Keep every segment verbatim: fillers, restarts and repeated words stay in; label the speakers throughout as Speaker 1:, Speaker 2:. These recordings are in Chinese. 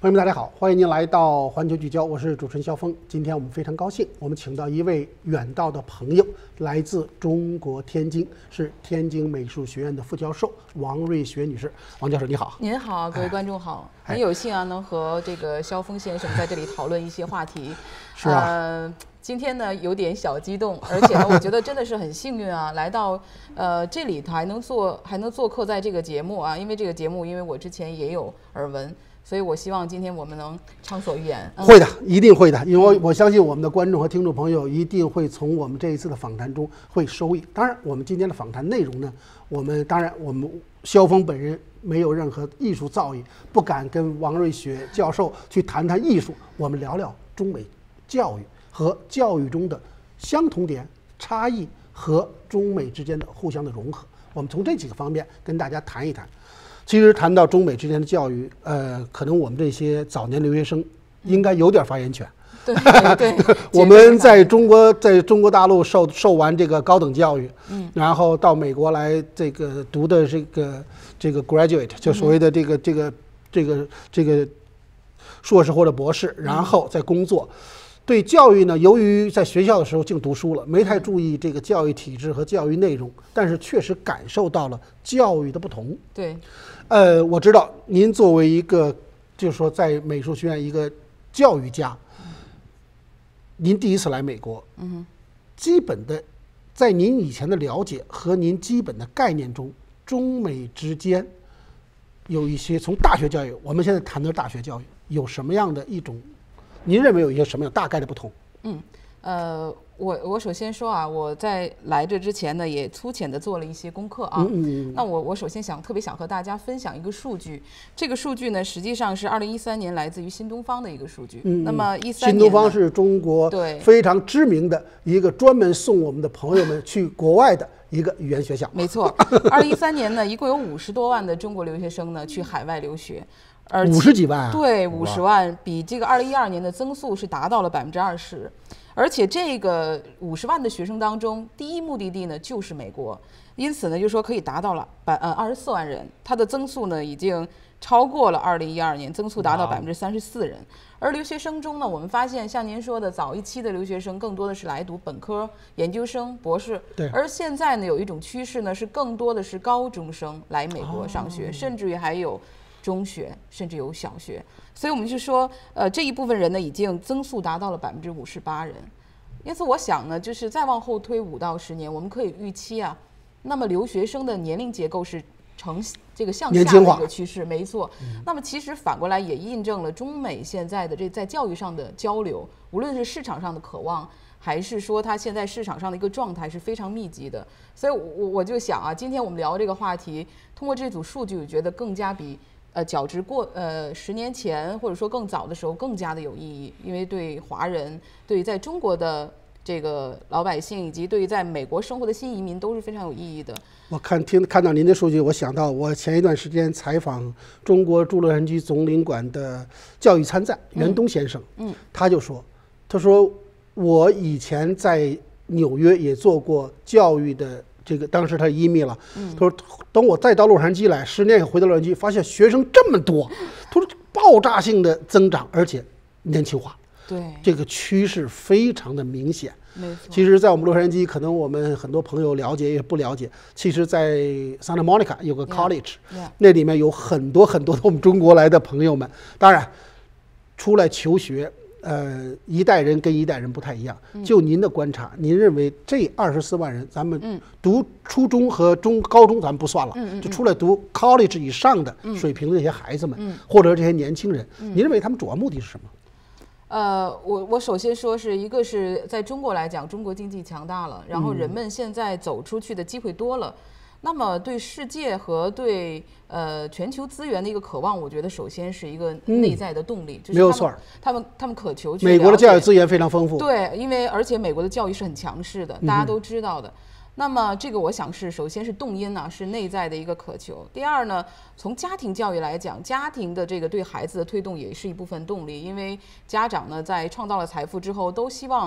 Speaker 1: 朋友们，大家好，欢迎您来到环球聚焦，我是主持人肖峰。今天我们非常高兴，我们请到一位远道的朋友，来自中国天津，是天津美术学院的副教授王瑞雪女士。王教授，你好。
Speaker 2: 您好，各位观众好，很有幸啊，能和这个肖峰先生在这里讨论一些话题。
Speaker 1: 是啊。
Speaker 2: 呃今天呢有点小激动，而且呢，我觉得真的是很幸运啊，来到呃这里还能做还能做客在这个节目啊，因为这个节目，因为我之前也有耳闻，所以我希望今天我们能畅所欲言。
Speaker 1: 嗯、会的，一定会的，因为我相信我们的观众和听众朋友一定会从我们这一次的访谈中会收益。当然，我们今天的访谈内容呢，我们当然我们肖峰本人没有任何艺术造诣，不敢跟王瑞雪教授去谈谈艺术，我们聊聊中美教育和教育中的相同点、差异和中美之间的互相的融合。我们从这几个方面跟大家谈一谈。其实谈到中美之间的教育，呃，可能我们这些早年留学生应该有点发言权。
Speaker 2: 对对对，
Speaker 1: 我们在中国在中国大陆受受完这个高等教育，嗯，然后到美国来这个读的这个这个 graduate， 就所谓的这个、嗯、这个这个这个硕士或者博士，然后再工作。嗯，对教育呢，由于在学校的时候净读书了，没太注意这个教育体制和教育内容，但是确实感受到了教育的不同。
Speaker 2: 对，
Speaker 1: 呃，我知道您作为一个，就是说在美术学院一个教育家，您第一次来美国，嗯，基本的在您以前的了解和您基本的概念中，中美之间有一些从大学教育，我们现在谈的大学教育有什么样的一种？您认为有一些什么样大概的不同？
Speaker 2: 嗯，呃，我我首先说啊，我在来这之前呢，也粗浅的做了一些功课啊。嗯嗯。那我我首先想特别想和大家分享一个数据，这个数据呢，实际上是二零一三年来自于新东方的一个数据。嗯。那么一三年，新
Speaker 1: 东方是中国对非常知名的一个专门送我们的朋友们去国外的一个语言学校。
Speaker 2: 没错，二零一三年呢，一共有五十多万的中国留学生呢去海外留学。而
Speaker 1: 五十几万啊！
Speaker 2: 对，五十万，比这个二零一二年的增速是达到了百分之二十，而且这个五十万的学生当中，第一目的地呢就是美国，因此呢，就说可以达到了百呃二十四万人，它的增速呢已经超过了二零一二年，增速达到百分之三十四人。而留学生中呢，我们发现像您说的，早一期的留学生更多的是来读本科、研究生、博士，
Speaker 1: 对。
Speaker 2: 而现在呢，有一种趋势呢，是更多的是高中生来美国上学，哦、甚至于还有中学，甚至有小学，所以我们就说，呃，这一部分人呢，已经增速达到了百分之五十八人。因此，我想呢，就是再往后推五到十年，我们可以预期啊，那么留学生的年龄结构是呈这个向下的一个趋势，没错。嗯、那么其实反过来也印证了中美现在的这在教育上的交流，无论是市场上的渴望，还是说它现在市场上的一个状态是非常密集的。所以我我就想啊，今天我们聊这个话题，通过这组数据，我觉得更加比。呃，较之过呃十年前或者说更早的时候更加的有意义，因为对华人、对于在中国的这个老百姓以及对于在美国生活的新移民都是非常有意义的。
Speaker 1: 我看听看到您的数据，我想到我前一段时间采访中国驻洛杉矶总领馆的教育参赞袁东先生，嗯，嗯他就说，他说我以前在纽约也做过教育的。这个当时他移民了，他说等我再到洛杉矶来，十年以后回到洛杉矶，发现学生这么多，他说爆炸性的增长，而且年轻化，
Speaker 2: 对，
Speaker 1: 这个趋势非常的明显。
Speaker 2: 没错。
Speaker 1: 其实，在我们洛杉矶，可能我们很多朋友了解也不了解，其实，在 Santa Monica 有个 college，
Speaker 2: yeah, yeah.
Speaker 1: 那里面有很多很多的我们中国来的朋友们，当然出来求学。呃，一代人跟一代人不太一样。就您的观察，您认为这二十四万人，咱们读初中和中高中咱们不算了，就出来读 college 以上的水平的这些孩子们，或者这些年轻人，您认为他们主要目的是什么？
Speaker 2: 呃，我我首先说是一个是在中国来讲，中国经济强大了，然后人们现在走出去的机会多了。那么对世界和对呃全球资源的一个渴望，我觉得首先是一个内在的动力，
Speaker 1: 嗯、没有错。
Speaker 2: 他们他们渴求去
Speaker 1: 美国的教育资源非常丰富，
Speaker 2: 对，因为而且美国的教育是很强势的，大家都知道的。嗯、那么这个我想是首先是动因呢、啊，是内在的一个渴求。第二呢，从家庭教育来讲，家庭的这个对孩子的推动也是一部分动力，因为家长呢在创造了财富之后，都希望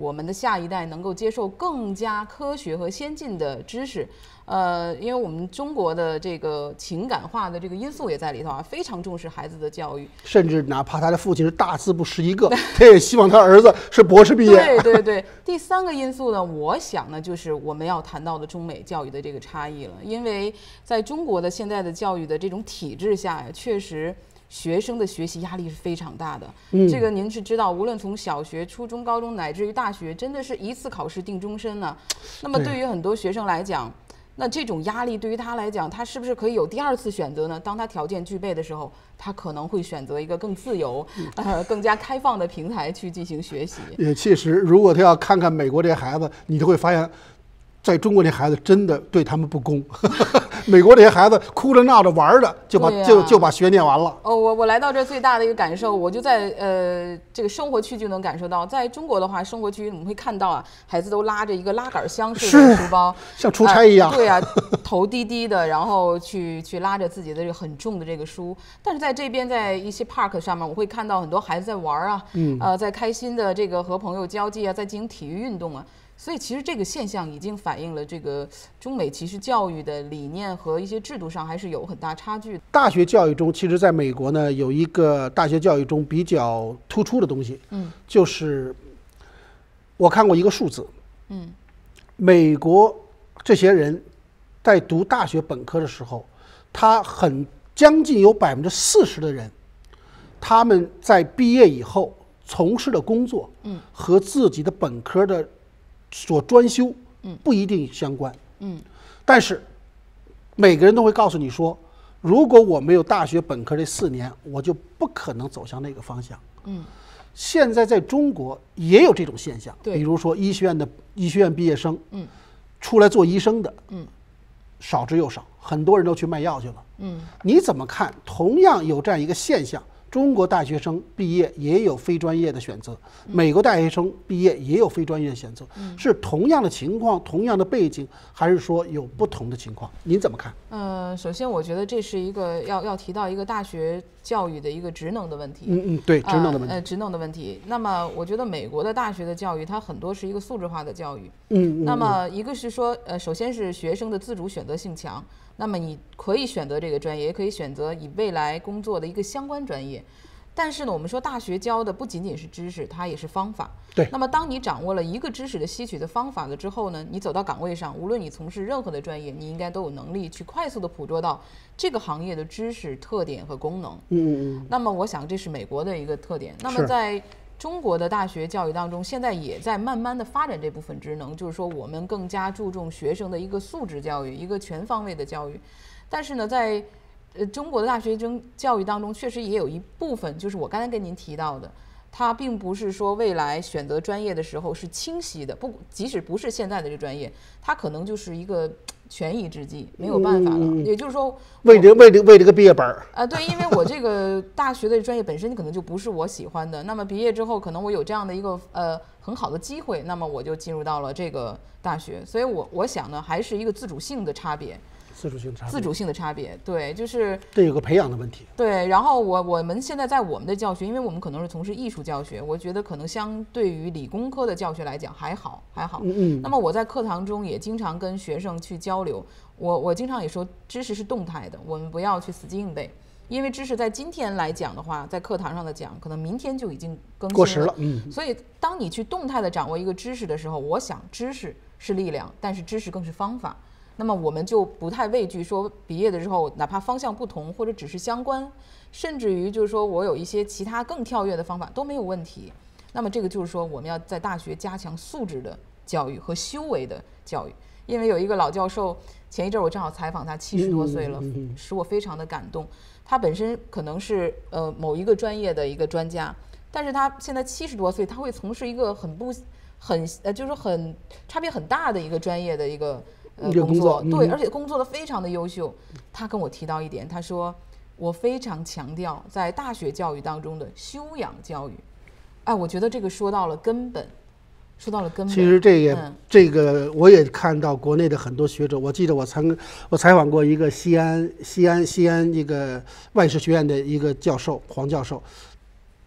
Speaker 2: 我们的下一代能够接受更加科学和先进的知识。呃，因为我们中国的这个情感化的这个因素也在里头啊，非常重视孩子的教育，
Speaker 1: 甚至哪怕他的父亲是大字不识一个，他也希望他儿子是博士毕业。
Speaker 2: 对对对。第三个因素呢，我想呢，就是我们要谈到的中美教育的这个差异了，因为在中国的现在的教育的这种体制下呀，确实学生的学习压力是非常大的。嗯，这个您是知道，无论从小学、初中、高中乃至于大学，真的是一次考试定终身呢。那么对于很多学生来讲，那这种压力对于他来讲，他是不是可以有第二次选择呢？当他条件具备的时候，他可能会选择一个更自由、呃更加开放的平台去进行学习。
Speaker 1: 也其实，如果他要看看美国这些孩子，你就会发现，在中国这孩子真的对他们不公。美国这些孩子哭着闹着玩的，就把、啊、就就把学念完了。
Speaker 2: 哦，我我来到这最大的一个感受，我就在呃这个生活区就能感受到，在中国的话，生活区我们会看到啊，孩子都拉着一个拉杆箱式的书包，
Speaker 1: 像出差一样。
Speaker 2: 呃、对啊，头低低的，然后去去拉着自己的这个很重的这个书。但是在这边，在一些 park 上面，我会看到很多孩子在玩啊，嗯，呃，在开心的这个和朋友交际啊，在进行体育运动啊。所以其实这个现象已经反映了这个中美其实教育的理念和一些制度上还是有很大差距的。
Speaker 1: 大学教育中，其实在美国呢，有一个大学教育中比较突出的东西，嗯，就是我看过一个数字，嗯，美国这些人在读大学本科的时候，他很将近有百分之四十的人，他们在毕业以后从事的工作，嗯，和自己的本科的所专修，嗯，不一定相关，嗯，但是每个人都会告诉你说，如果我没有大学本科这四年，我就不可能走向那个方向，嗯。现在在中国也有这种现象，比如说医学院的医学院毕业生，嗯，出来做医生的，嗯，少之又少，很多人都去卖药去了，嗯，你怎么看？同样有这样一个现象。中国大学生毕业也有非专业的选择，美国大学生毕业也有非专业的选择，是同样的情况、同样的背景，还是说有不同的情况？您怎么看？
Speaker 2: 呃，首先我觉得这是一个要要提到一个大学教育的一个职能的问题。
Speaker 1: 嗯嗯，对，职能的问题。
Speaker 2: 呃，职能的问题。那么我觉得美国的大学的教育，它很多是一个素质化的教育。嗯嗯。那么一个是说，呃，首先是学生的自主选择性强。那么你可以选择这个专业，也可以选择以未来工作的一个相关专业。但是呢，我们说大学教的不仅仅是知识，它也是方法。
Speaker 1: 对。
Speaker 2: 那么当你掌握了一个知识的吸取的方法了之后呢，你走到岗位上，无论你从事任何的专业，你应该都有能力去快速的捕捉到这个行业的知识特点和功能。嗯嗯。那么我想这是美国的一个特点。那么在中国的大学教育当中，现在也在慢慢的发展这部分职能，就是说我们更加注重学生的一个素质教育，一个全方位的教育。但是呢，在呃中国的大学生教育当中，确实也有一部分，就是我刚才跟您提到的，它并不是说未来选择专业的时候是清晰的，不，即使不是现在的这个专业，它可能就是一个权宜之计，没有办法了。嗯、也就是说，
Speaker 1: 为这为这为这个毕业本儿
Speaker 2: 啊、呃，对，因为我这个大学的专业本身可能就不是我喜欢的，那么毕业之后，可能我有这样的一个呃很好的机会，那么我就进入到了这个大学，所以我我想呢，还是一个自主性的差别。
Speaker 1: 自主性差别，
Speaker 2: 自主性的差别，对，就是
Speaker 1: 这有个培养的问题。
Speaker 2: 对，然后我我们现在在我们的教学，因为我们可能是从事艺术教学，我觉得可能相对于理工科的教学来讲还好还好。嗯嗯。那么我在课堂中也经常跟学生去交流，我我经常也说，知识是动态的，我们不要去死记硬背，因为知识在今天来讲的话，在课堂上的讲，可能明天就已经更新了，
Speaker 1: 过时了。嗯。
Speaker 2: 所以当你去动态的掌握一个知识的时候，我想知识是力量，但是知识更是方法。那么我们就不太畏惧说毕业的时候，哪怕方向不同或者只是相关，甚至于就是说我有一些其他更跳跃的方法都没有问题。那么这个就是说我们要在大学加强素质的教育和修为的教育。因为有一个老教授，前一阵我正好采访他，七十多岁了，使我非常的感动。他本身可能是呃某一个专业的一个专家，但是他现在七十多岁，他会从事一个很不很呃就是很差别很大的一个专业的一个。呃，工作对，而且工作的非常的优秀。他跟我提到一点，他说我非常强调在大学教育当中的修养教育。哎，我觉得这个说到了根本，说到了根本。
Speaker 1: 其实这也、
Speaker 2: 嗯、
Speaker 1: 这个我也看到国内的很多学者，我记得我曾我采访过一个西安西安西安这个外事学院的一个教授黄教授，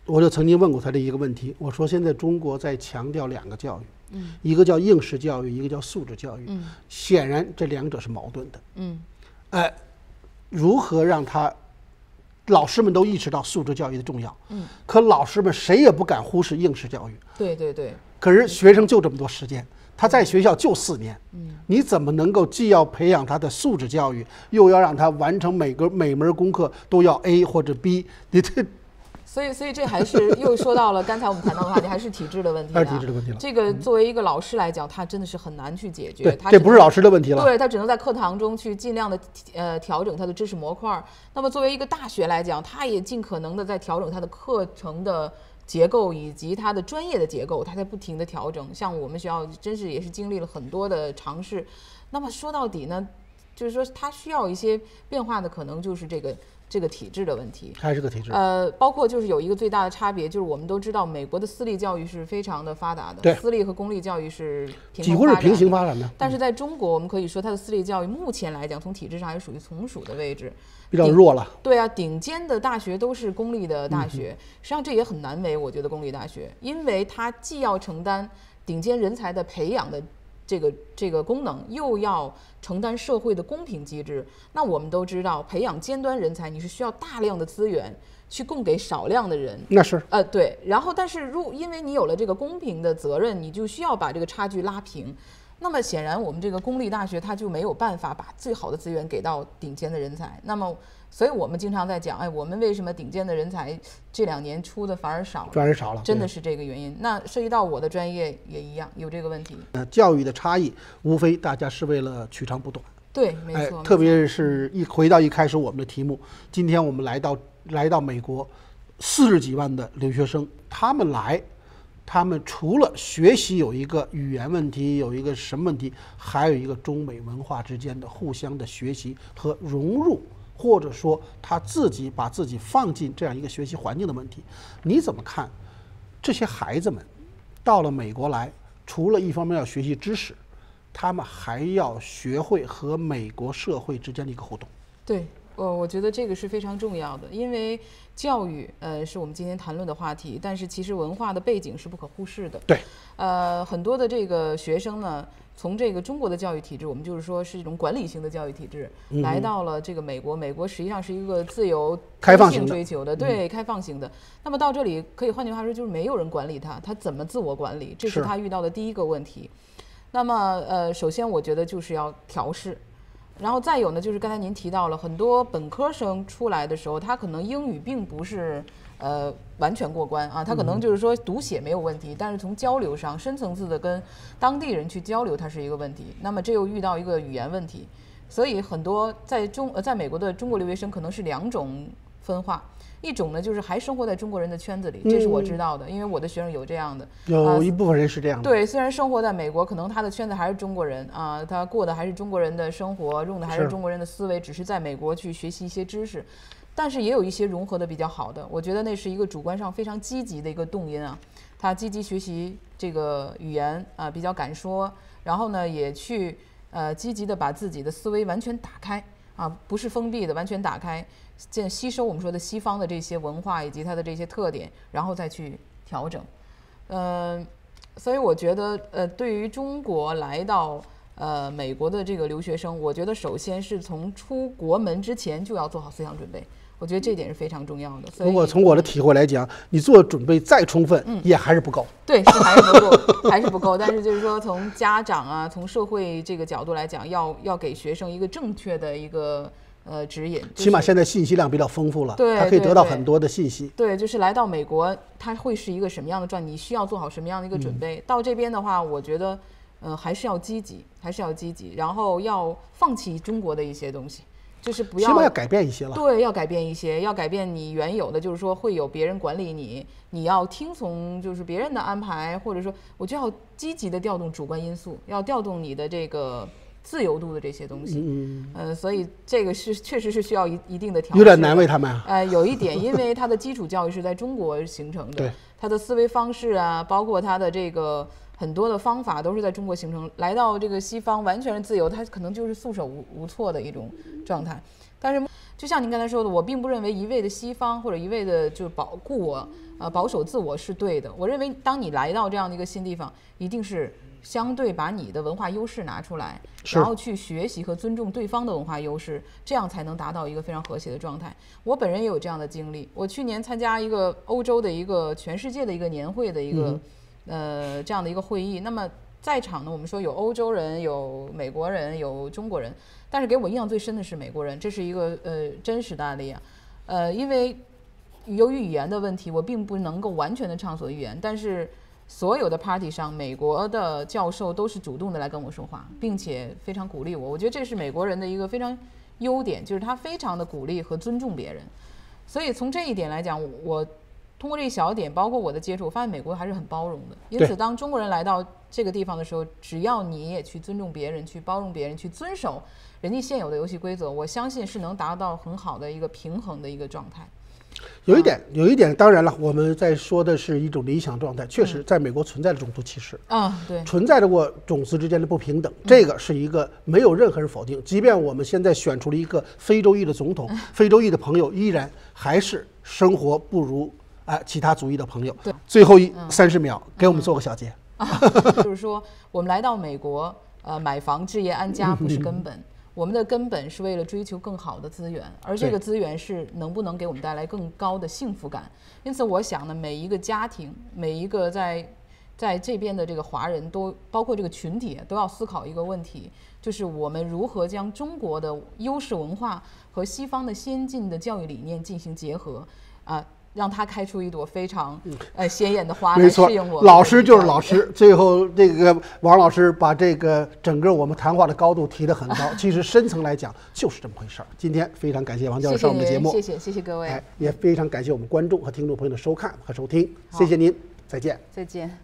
Speaker 1: 我就曾经问过他的一个问题，我说现在中国在强调两个教育，嗯，一个叫应试教育，一个叫素质教育，嗯，显然这两者是矛盾的，嗯，哎，如何让他老师们都意识到素质教育的重要，嗯，可老师们谁也不敢忽视应试教育，
Speaker 2: 对对对，
Speaker 1: 可是学生就这么多时间。他在学校就四年，嗯，你怎么能够既要培养他的素质教育，又要让他完成每个每门功课都要 A 或者 B？你这，
Speaker 2: 所以所以这还是又说到了刚才我们谈到的话题，还是体制的问题。
Speaker 1: 还是体制的问题了。
Speaker 2: 这个作为一个老师来讲，他真的是很难去解决。
Speaker 1: 对，这不是老师的问题了。
Speaker 2: 对，他只能在课堂中去尽量的呃调整他的知识模块。那么作为一个大学来讲，他也尽可能的在调整他的课程的结构以及它的专业的结构，它在不停的调整。像我们学校真是也是经历了很多的尝试。那么说到底呢，就是说它需要一些变化的，可能就是这个这个体制的问题，
Speaker 1: 还是个体制。
Speaker 2: 呃，包括就是有一个最大的差别，就是我们都知道美国的私立教育是非常的发达的，
Speaker 1: 对，
Speaker 2: 私立和公立教育是
Speaker 1: 几乎是平行发展的。
Speaker 2: 但是在中国，我们可以说它的私立教育目前来讲，从体制上还是属于从属的位置。
Speaker 1: 比较弱了。
Speaker 2: 对啊，顶尖的大学都是公立的大学，嗯、实际上这也很难为，我觉得公立大学，因为它既要承担顶尖人才的培养的这个这个功能，又要承担社会的公平机制。那我们都知道，培养尖端人才，你是需要大量的资源去供给少量的人。
Speaker 1: 那是。
Speaker 2: 呃，对。然后，但是如因为你有了这个公平的责任，你就需要把这个差距拉平。那么显然，我们这个公立大学它就没有办法把最好的资源给到顶尖的人才。那么，所以我们经常在讲，哎，我们为什么顶尖的人才这两年出的反而少了？
Speaker 1: 反而少了，
Speaker 2: 真的是这个原因。那涉及到我的专业也一样，有这个问题。
Speaker 1: 呃，教育的差异，无非大家是为了取长补短。
Speaker 2: 对，没错。
Speaker 1: 哎，特别是一回到一开始我们的题目，今天我们来到来到美国，四十几万的留学生，他们来。他们除了学习有一个语言问题，有一个什么问题，还有一个中美文化之间的互相的学习和融入，或者说他自己把自己放进这样一个学习环境的问题。你怎么看这些孩子们到了美国来，除了一方面要学习知识，他们还要学会和美国社会之间的一个互动？
Speaker 2: 对，我我觉得这个是非常重要的，因为教育呃是我们今天谈论的话题，但是其实文化的背景是不可忽视的。
Speaker 1: 对，
Speaker 2: 呃，很多的这个学生呢，从这个中国的教育体制，我们就是说是一种管理型的教育体制，嗯、来到了这个美国，美国实际上是一个自由、
Speaker 1: 开放性
Speaker 2: 追求的，对，嗯、开放型的。那么到这里，可以换句话说，就是没有人管理他，他怎么自我管理？这是他遇到的第一个问题。那么呃，首先我觉得就是要调试。然后再有呢，就是刚才您提到了很多本科生出来的时候，他可能英语并不是呃完全过关啊，他可能就是说读写没有问题，但是从交流上深层次的跟当地人去交流，它是一个问题。那么这又遇到一个语言问题，所以很多在中呃在美国的中国留学生可能是两种分化。一种呢，就是还生活在中国人的圈子里，这是我知道的，嗯、因为我的学生有这样的，
Speaker 1: 有一部分人是这样的。
Speaker 2: 呃、对，虽然生活在美国，可能他的圈子还是中国人啊、呃，他过的还是中国人的生活，用的还是中国人的思维，只是在美国去学习一些知识，但是也有一些融合的比较好的，我觉得那是一个主观上非常积极的一个动因啊，他积极学习这个语言啊、呃，比较敢说，然后呢，也去呃积极的把自己的思维完全打开。啊，不是封闭的，完全打开，这吸收我们说的西方的这些文化以及它的这些特点，然后再去调整。嗯、呃，所以我觉得，呃，对于中国来到呃美国的这个留学生，我觉得首先是从出国门之前就要做好思想准备。我觉得这点是非常重要的。
Speaker 1: 如果从我的体会来讲，你做准备再充分，嗯，也还是不够。
Speaker 2: 对，是还是不够，还是不够。但是就是说，从家长啊，从社会这个角度来讲，要要给学生一个正确的一个呃指引。就是、
Speaker 1: 起码现在信息量比较丰富了，
Speaker 2: 对，
Speaker 1: 他可以得到很多的信息。
Speaker 2: 对，就是来到美国，他会是一个什么样的状态？你需要做好什么样的一个准备？嗯、到这边的话，我觉得，呃，还是要积极，还是要积极，然后要放弃中国的一些东西。就是不要，
Speaker 1: 起码要改变一些了。
Speaker 2: 对，要改变一些，要改变你原有的，就是说会有别人管理你，你要听从就是别人的安排，或者说我就要积极的调动主观因素，要调动你的这个自由度的这些东西。嗯嗯、呃。所以这个是确实是需要一一定的调整。
Speaker 1: 有点难为他们啊。
Speaker 2: 呃，有一点，因为它的基础教育是在中国形成的，
Speaker 1: 对，
Speaker 2: 它的思维方式啊，包括它的这个。很多的方法都是在中国形成，来到这个西方完全是自由，它可能就是束手无无措的一种状态。 但是就像您刚才说的，我并不认为一味的西方或者一味的就保护我，呃，保守自我是对的。我认为，当你来到这样的一个新地方，一定是相对把你的文化优势拿出来，然后去学习和尊重对方的文化优势，这样才能达到一个非常和谐的状态。我本人也有这样的经历。我去年参加一个欧洲的一个全世界的一个年会的一个、嗯、呃这样的一个会议，那么在场呢，我们说有欧洲人、有美国人、有中国人，但是给我印象最深的是美国人，这是一个呃真实的案例啊。呃，因为由于语言的问题，我并不能够完全的畅所欲言，但是所有的 party 上，美国的教授都是主动的来跟我说话，并且非常鼓励我。我觉得这是美国人的一个非常优点，就是他非常的鼓励和尊重别人。所以从这一点来讲，我通过这一小点，包括我的接触，我发现美国还是很包容的。因此，当中国人来到这个地方的时候，只要你也去尊重别人，去包容别人，去遵守人家现有的游戏规则，我相信是能达到很好的一个平衡的一个状态。
Speaker 1: 有一点，有一点，当然了，我们在说的是一种理想状态，确实在美国存在着种族歧视
Speaker 2: 啊，对，
Speaker 1: 存在着过种族之间的不平等，这个是一个没有任何人否定。即便我们现在选出了一个非洲裔的总统，非洲裔的朋友依然还是生活不如哎其他族裔的朋友。
Speaker 2: 对，
Speaker 1: 最后一三十秒，给我们做个小结。
Speaker 2: 就是说，我们来到美国，呃，买房置业安家不是根本。我们的根本是为了追求更好的资源，而这个资源是能不能给我们带来更高的幸福感。因此，我想呢，每一个家庭，每一个在在这边的这个华人都，包括这个群体，都要思考一个问题，就是我们如何将中国的优势文化和西方的先进的教育理念进行结合，啊、呃。让它开出一朵非常呃鲜艳的花来适应我们。
Speaker 1: 老师就是老师。最后，这个王老师把这个整个我们谈话的高度提得很高。其实深层来讲就是这么回事儿。今天非常感谢王教授上我们的节目，
Speaker 2: 谢谢谢谢各位，
Speaker 1: 哎，也非常感谢我们观众和听众朋友的收看和收听，谢谢您，再见，
Speaker 2: 再见。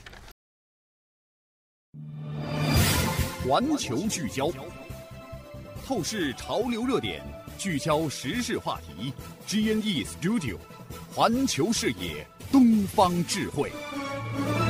Speaker 3: 环球聚焦，透视潮流热点，聚焦时事话题。G N E Studio。环球视野，东方智慧。